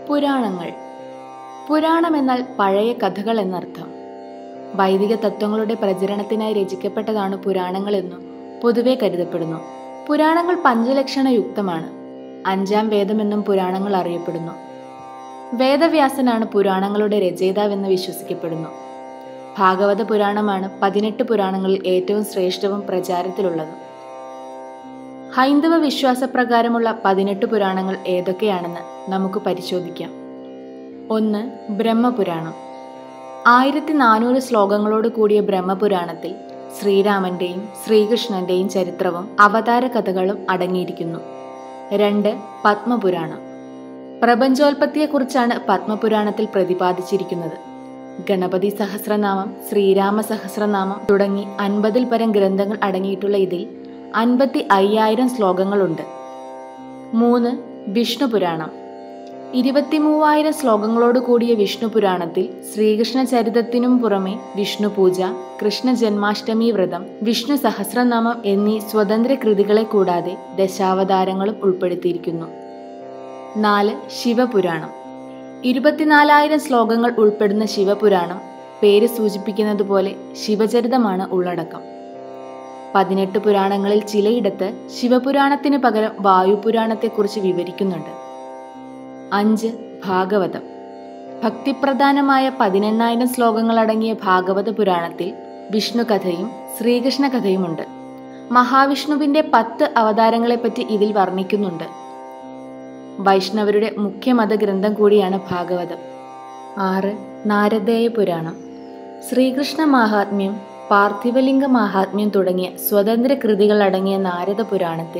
പുരാണങ്ങൾ. പുരാണം എന്നാൽ പഴയ കഥകൾ എന്നർത്ഥം. വൈദിക തത്വങ്ങളുടെ പ്രചരണത്തിനായി രചിക്കപ്പെട്ടതാണ് പുരാണങ്ങളെന്നു പൊതുവെ കരുതപ്പെടുന്നു. പുരാണങ്ങൾ പഞ്ചലക്ഷണയുക്തമാണ്. അഞ്ചാം വേദമെന്നും പുരാണങ്ങൾ അറിയപ്പെടുന്നു. വേദവ്യാസനാണ് പുരാണങ്ങളുടെ രചയിതാവെന്ന് വിശ്വസിക്കപ്പെടുന്നു. ഭാഗവത പുരാണമാണ് 18 പുരാണങ്ങളിൽ ഏറ്റവും ശ്രേഷ്ഠവും പ്രചാരത്തിലുള്ളതും. ഹൈന്ദവ വിശ്വാസപ്രകാരമുള്ള 18 പുരാണങ്ങൾ ഏതൊക്കെയാണെന്ന് നമുക്ക് പരിശോധിക്കാം. 1. ബ്രഹ്മപുരാണം. 1400 ശ്ലോകങ്ങളോട് കൂടിയ ബ്രഹ്മപുരാണത്തിൽ ശ്രീരാമന്റെയും ശ്രീകൃഷ്ണന്റെയും ചരിത്രവും അവതാര കഥകളും അടങ്ങിയിരിക്കുന്നു. 2. പത്മപുരാണം. പ്രപഞ്ചോൽപത്തിയെക്കുറിച്ചാണ് പത്മപുരാണത്തിൽ പ്രതിപാദിച്ചിരിക്കുന്നത്. ഗണപതി സഹസ്രനാമം, ശ്രീരാമ സഹസ്രനാമം തുടങ്ങി 50-ൽ പരം ഗ്രന്ഥങ്ങൾ അടങ്ങിയിട്ടുള്ള ഇതിൽ 55,000 ശ്ലോകങ്ങളുണ്ട്. 3. വിഷ്ണു പുരാണം. 23,000 ശ്ലോകങ്ങളോട് കൂടിയ വിഷ്ണു പുരാണത്തിൽ ശ്രീകൃഷ്ണ ചരിതത്തിനും പുറമെ വിഷ്ണു പൂജ, കൃഷ്ണ ജന്മാഷ്ടമി വ്രതം, വിഷ്ണു സഹസ്രനാമം എന്നീ സ്വതന്ത്ര കൃതികളെ കൂടാതെ ദശാവതാരങ്ങളും ഉൾപ്പെടുത്തിയിരിക്കുന്നു. 4. ശിവപുരാണം. 24,000 ശ്ലോകങ്ങൾ ഉൾപ്പെടുന്ന ശിവപുരാണം പേര് സൂചിപ്പിക്കുന്നത് പോലെ ശിവചരിതമാണ് ഉള്ളടക്കം. 18 പുരാണങ്ങളിൽ ചിലയിടത്ത് ശിവപുരാണത്തിന് പകരം വായുപുരാണത്തെക്കുറിച്ച് വിവരിക്കുന്നുണ്ട്. 5. ഭാഗവതം. ഭക്തിപ്രധാനമായ 18,000 ശ്ലോകങ്ങൾ അടങ്ങിയ ഭാഗവത പുരാണത്തിൽ വിഷ്ണു കഥയും ശ്രീകൃഷ്ണ കഥയുമുണ്ട്. മഹാവിഷ്ണുവിന്റെ 10 അവതാരങ്ങളെപ്പറ്റി ഇതിൽ വർണ്ണിക്കുന്നുണ്ട്. വൈഷ്ണവരുടെ മുഖ്യ മതഗ്രന്ഥം കൂടിയാണ് ഭാഗവതം. 6. നാരദേയ പുരാണം. ശ്രീകൃഷ്ണ മാഹാത്മ്യം, പാർത്ഥിവലിംഗ മാഹാത്മ്യം തുടങ്ങിയ സ്വതന്ത്ര കൃതികൾ അടങ്ങിയ നാരദ പുരാണത്തിൽ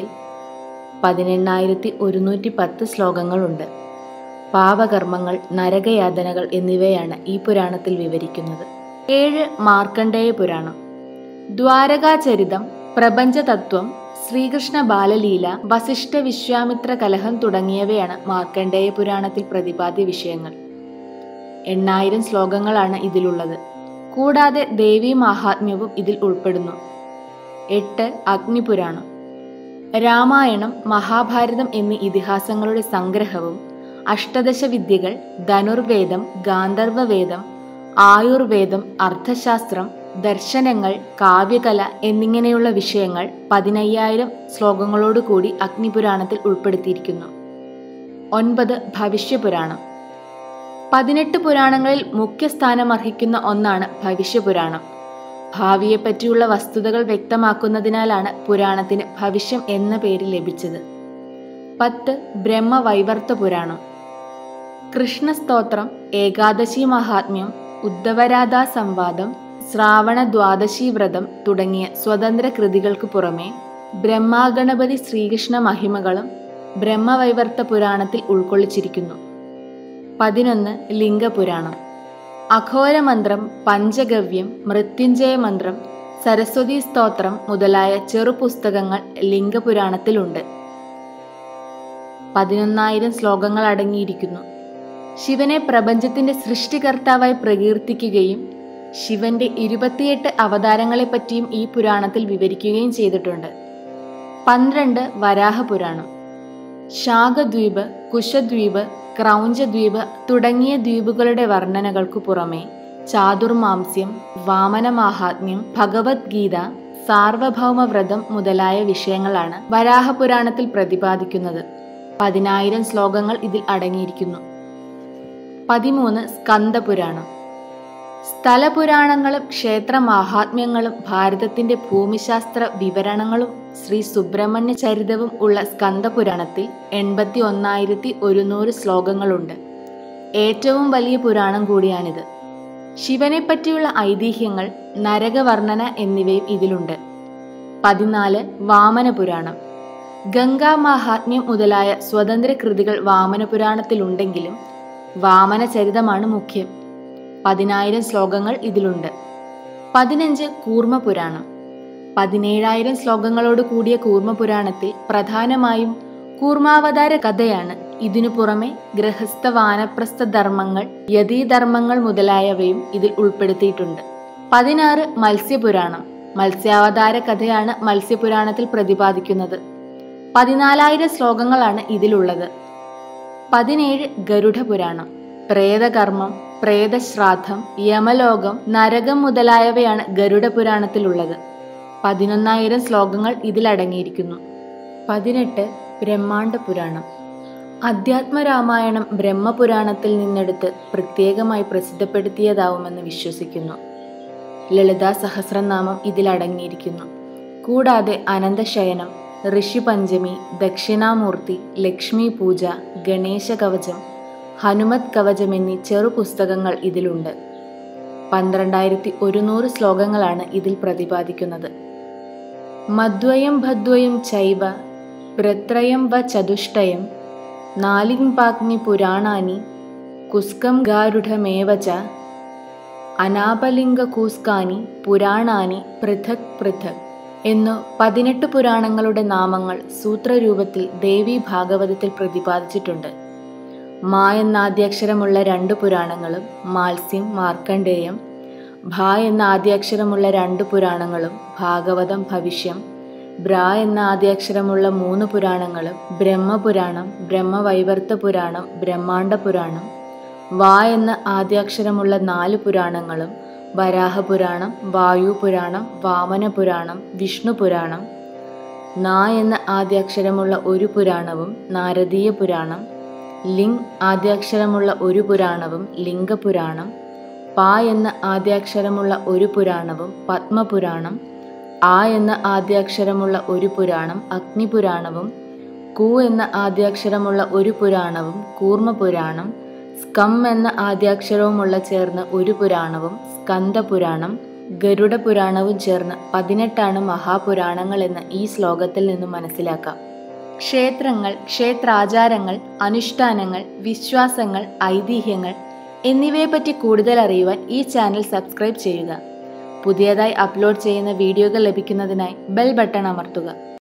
18,110 ശ്ലോകങ്ങളുണ്ട്. പാപകർമ്മങ്ങൾ, നരകയാതനകൾ എന്നിവയാണ് ഈ പുരാണത്തിൽ വിവരിക്കുന്നത്. 7. മാർക്കണ്ഡേയ പുരാണം. ദ്വാരകാചരിതം, പ്രപഞ്ചതത്വം, ശ്രീകൃഷ്ണ ബാലലീല, വസിഷ്ഠ വിശ്വാമിത്ര കലഹം തുടങ്ങിയവയാണ് മാർക്കണ്ഡേയ പുരാണത്തിൽ പ്രതിപാദ്യ വിഷയങ്ങൾ. 8,000 ശ്ലോകങ്ങളാണ് ഇതിലുള്ളത്. കൂടാതെ ദേവീ മാഹാത്മ്യവും ഇതിൽ ഉൾപ്പെടുന്നു. 8. അഗ്നിപുരാണം. രാമായണം, മഹാഭാരതം എന്നീ ഇതിഹാസങ്ങളുടെ സംഗ്രഹവും അഷ്ടദശ വിദ്യകൾ, ധനുർവേദം, ഗാന്ധർവവേദം, ആയുർവേദം, അർത്ഥശാസ്ത്രം, ദർശനങ്ങൾ, കാവ്യകല എന്നിങ്ങനെയുള്ള വിഷയങ്ങൾ 15,000 ശ്ലോകങ്ങളോടുകൂടി അഗ്നിപുരാണത്തിൽ ഉൾപ്പെടുത്തിയിരിക്കുന്നു. 9. ഭവിഷ്യപുരാണം. 18 പുരാണങ്ങളിൽ മുഖ്യസ്ഥാനമർഹിക്കുന്ന ഒന്നാണ് ഭവിഷ്യപുരാണം. ഭാവിയെപ്പറ്റിയുള്ള വസ്തുതകൾ വ്യക്തമാക്കുന്നതിനാലാണ് പുരാണത്തിന് ഭവിഷ്യം എന്ന പേര് ലഭിച്ചത്. 10. ബ്രഹ്മവൈവർത്ത പുരാണം. കൃഷ്ണസ്തോത്രം, ഏകാദശി മഹാത്മ്യം, ഉദ്ധവരാധാ സംവാദം, ശ്രാവണ ദ്വാദശി വ്രതം തുടങ്ങിയ സ്വതന്ത്ര കൃതികൾക്ക് പുറമെ ബ്രഹ്മാഗണപതി ശ്രീകൃഷ്ണ മഹിമകളും ബ്രഹ്മവൈവർത്ത പുരാണത്തിൽ ഉൾക്കൊള്ളിച്ചിരിക്കുന്നു. 11. ലിംഗപുരാണം. അഘോരമന്ത്രം, പഞ്ചഗവ്യം, മൃത്യുഞ്ജയ മന്ത്രം, സരസ്വതി സ്തോത്രം മുതലായ ചെറുപുസ്തകങ്ങൾ ലിംഗപുരാണത്തിലുണ്ട്. 11,000 ശ്ലോകങ്ങൾ അടങ്ങിയിരിക്കുന്നു. ശിവനെ പ്രപഞ്ചത്തിന്റെ സൃഷ്ടികർത്താവായി പ്രകീർത്തിക്കുകയും ശിവന്റെ 28 അവതാരങ്ങളെപ്പറ്റിയും ഈ പുരാണത്തിൽ വിവരിക്കുകയും ചെയ്തിട്ടുണ്ട്. 12. വരാഹപുരാണം. ശാഖദ്വീപ്, കുശദ്വീപ്, ക്രൗഞ്ചദ്വീപ് തുടങ്ങിയ ദ്വീപുകളുടെ വർണ്ണനകൾക്കു പുറമെ ചാതുർമാംസ്യം, വാമനമാഹാത്മ്യം, ഭഗവത്ഗീത, സാർവഭൗമവ്രതം മുതലായ വിഷയങ്ങളാണ് വരാഹപുരാണത്തിൽ പ്രതിപാദിക്കുന്നത്. 10,000 ശ്ലോകങ്ങൾ ഇതിൽ അടങ്ങിയിരിക്കുന്നു. 13. സ്കന്ദപുരാണം. സ്ഥലപുരാണങ്ങളും ക്ഷേത്ര മാഹാത്മ്യങ്ങളും ഭാരതത്തിന്റെ ഭൂമിശാസ്ത്ര വിവരണങ്ങളും ശ്രീ സുബ്രഹ്മണ്യ ചരിതവും ഉള്ള സ്കന്ദപുരാണത്തിൽ 81,100 ശ്ലോകങ്ങളുണ്ട്. ഏറ്റവും വലിയ പുരാണം കൂടിയാണിത്. ശിവനെ പറ്റിയുള്ള ഐതിഹ്യങ്ങൾ, നരകവർണ്ണന എന്നിവയും ഇതിലുണ്ട്. 14. വാമനപുരാണം. ഗംഗാ മാഹാത്മ്യം മുതലായ സ്വതന്ത്ര കൃതികൾ വാമനപുരാണത്തിലുണ്ടെങ്കിലും വാമന ചരിതമാണ് മുഖ്യം. 10,000 ശ്ലോകങ്ങൾ ഇതിലുണ്ട്. 15. കൂർമ്മപുരാണം. 17,000 ശ്ലോകങ്ങളോട് കൂടിയ കൂർമ്മപുരാണത്തിൽ പ്രധാനമായും കൂർമാവതാര കഥയാണ്. ഇതിനു പുറമെ ഗൃഹസ്ഥ, വാനപ്രസ്ഥ ധർമ്മങ്ങൾ, യതീധർമ്മങ്ങൾ മുതലായവയും ഇതിൽ ഉൾപ്പെടുത്തിയിട്ടുണ്ട്. 16. മത്സ്യപുരാണം. മത്സ്യാവതാര കഥയാണ് മത്സ്യപുരാണത്തിൽ പ്രതിപാദിക്കുന്നത്. 14,000 ശ്ലോകങ്ങളാണ് ഇതിലുള്ളത്. 17 ഗരുഡപുരാണം. പ്രേതകർമ്മം, പ്രേതശ്രാദ്ധം, യമലോകം, നരകം മുതലായവയാണ് ഗരുഡപുരാണത്തിലുള്ളത്. 11,000 ശ്ലോകങ്ങൾ ഇതിലടങ്ങിയിരിക്കുന്നു. 18 ബ്രഹ്മാണ്ഡ പുരാണം. അധ്യാത്മരാമായണം ബ്രഹ്മപുരാണത്തിൽ നിന്നെടുത്ത് പ്രത്യേകമായി പ്രസിദ്ധപ്പെടുത്തിയതാവുമെന്ന് വിശ്വസിക്കുന്നു. ലളിതാ സഹസ്രനാമം ഇതിലടങ്ങിയിരിക്കുന്നു. കൂടാതെ അനന്തശയനം, ഋഷിപഞ്ചമി, ദക്ഷിണാമൂർത്തി, ലക്ഷ്മി പൂജ, ഗണേശ കവചം, ഹനുമത് കവചം എന്നീ ചെറു പുസ്തകങ്ങൾ ഇതിലുണ്ട്. 12,100 ശ്ലോകങ്ങളാണ് ഇതിൽ പ്രതിപാദിക്കുന്നത്. മദ്വയം ഭദ്വയം ചൈവ ബ്രത്രയം വ ചതുഷ്ടയം നാലിംപാഗ്നി പുരാണാനി കുസ്കം ഗാരുഡമേവ ച അനാപലിംഗകൂസ്കാനി പുരാണാനി പൃഥക് പൃഥക് എന്നു 18 പുരാണങ്ങളുടെ നാമങ്ങൾ സൂത്രരൂപത്തിൽ ദേവി ഭാഗവതത്തിൽ പ്രതിപാദിച്ചിട്ടുണ്ട്. മാ എന്ന ആദ്യാക്ഷരമുള്ള 2 പുരാണങ്ങളും മാത്സ്യം, മാർക്കണ്ഡേയം, ഭ എന്ന ആദ്യാക്ഷരമുള്ള 2 പുരാണങ്ങളും ഭാഗവതം, ഭവിഷ്യം, ബ്ര എന്ന ആദ്യാക്ഷരമുള്ള 3 പുരാണങ്ങളും ബ്രഹ്മപുരാണം, ബ്രഹ്മവൈവർത്ത പുരാണം, ബ്രഹ്മാണ്ഡ പുരാണം, വാ എന്ന ആദ്യാക്ഷരമുള്ള 4 പുരാണങ്ങളും വരാഹപുരാണം, വായുപുരാണം, വാമനപുരാണം, വിഷ്ണുപുരാണം, നാ എന്ന ആദ്യാക്ഷരമുള്ള 1 പുരാണവും നാരദീയ പുരാണം, ലിംഗ് ആദ്യാക്ഷരമുള്ള 1 പുരാണവും ലിംഗപുരാണം, പാ എന്ന ആദ്യാക്ഷരമുള്ള 1 പുരാണവും പത്മപുരാണം, ആ എന്ന ആദ്യാക്ഷരമുള്ള 1 പുരാണം അഗ്നിപുരാണവും, കു എന്ന ആദ്യാക്ഷരമുള്ള 1 പുരാണവും കൂർമ്മപുരാണം, സ്കം എന്ന ആദ്യാക്ഷരവുമുള്ള ചേർന്ന് 1 പുരാണവും സ്കന്ദപുരാണം, ഗരുഡപുരാണവും ചേർന്ന് 18 മഹാപുരാണങ്ങൾ എന്ന് ഈ ശ്ലോകത്തിൽ നിന്നും മനസ്സിലാക്കാം. ക്ഷേത്രങ്ങൾ, ക്ഷേത്രാചാരങ്ങൾ, അനുഷ്ഠാനങ്ങൾ, വിശ്വാസങ്ങൾ, ഐതിഹ്യങ്ങൾ എന്നിവയെപ്പറ്റി കൂടുതൽ അറിയുവാൻ ഈ ചാനൽ സബ്സ്ക്രൈബ് ചെയ്യുക. പുതിയതായി അപ്ലോഡ് ചെയ്യുന്ന വീഡിയോകൾ ലഭിക്കുന്നതിനായി ബെൽ ബട്ടൺ അമർത്തുക.